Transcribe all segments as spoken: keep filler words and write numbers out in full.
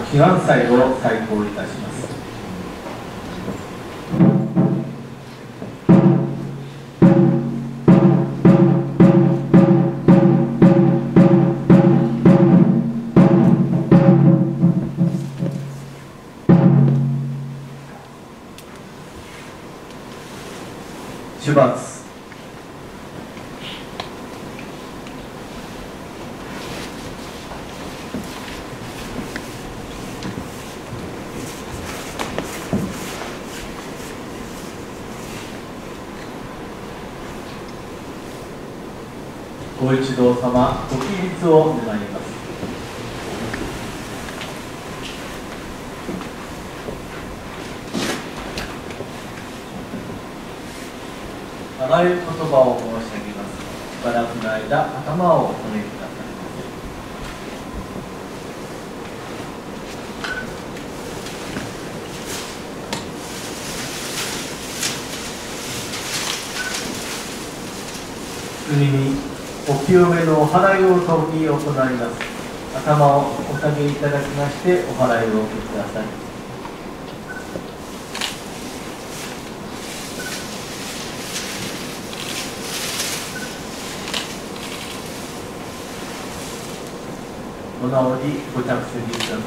祈願祭を再興いたします。出発。ご一同様、ご起立を願います。あらゆる言葉を申し上げます。しばらくの間、頭をお寝くださいませ。次に、お清めのお祓いをとに行います。頭をお下げいただきまして、お祓いをお受けください。お直りご着席ください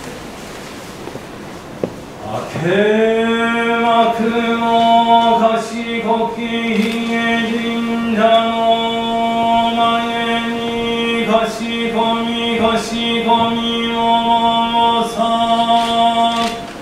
ませ。 明けまくの賢きひげ神社の前にかしこみかしこみもさ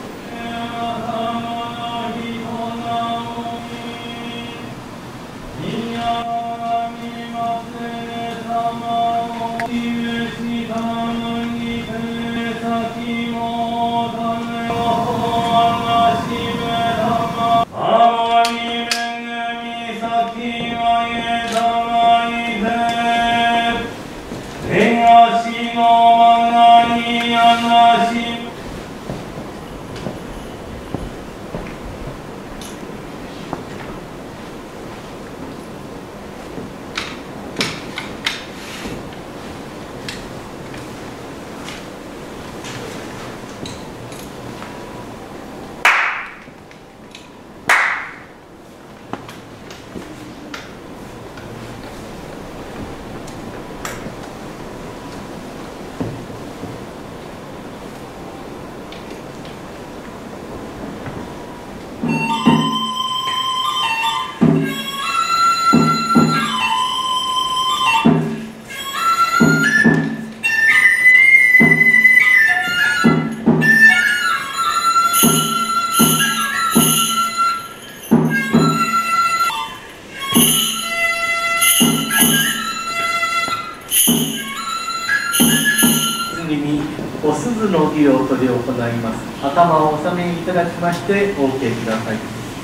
お鈴の儀を執り行います。頭をお納めいただきましてお受けください。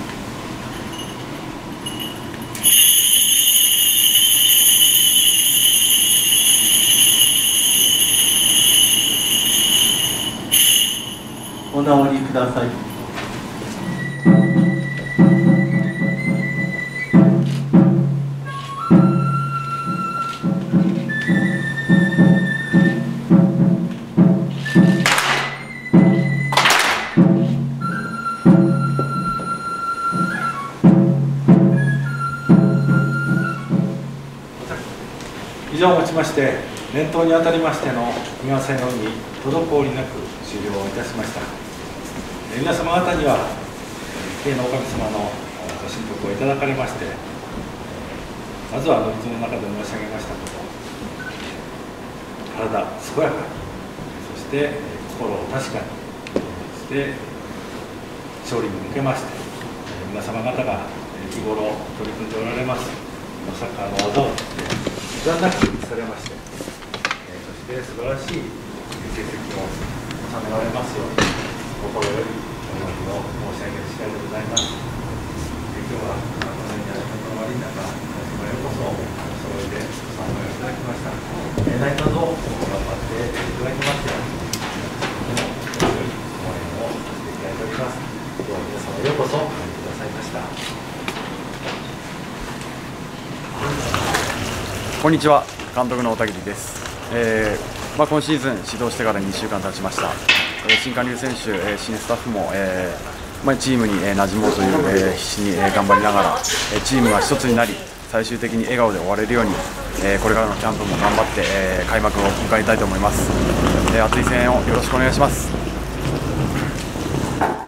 お直りください。 以上をもちまして、年頭にあたりましての祈願祭の儀、滞りなく終了いたしました。皆様方には、慶のお神様のご神徳をいただかれまして、まずは乗り継の中で申し上げましたこと、体健やかに、そして心を確かに、そして勝利に向けまして、皆様方が日頃取り組んでおられます、サッカーの技を無駄なくされまして、えー、そして素晴らしい成績を収められますように心よりお祈りを申し上げる次第でございます。えー、今日はこのように足の悪い中、皆様ようこそお揃いでご参加いただきました。えー、何卒頑張っていただきますように、とても良い応援をしていただいております。今日は皆様ようこそお越しくださいました。 こんにちは、監督の小田切です。えーまあ、今シーズン指導してからにしゅうかん経ちました。 新加入選手、新スタッフも、えー、チームに馴染もうという、えー、必死に頑張りながら、チームが一つになり、最終的に笑顔で終われるように、これからのキャンプも頑張って開幕を迎えたいと思います。熱い声援をよろしくお願いします。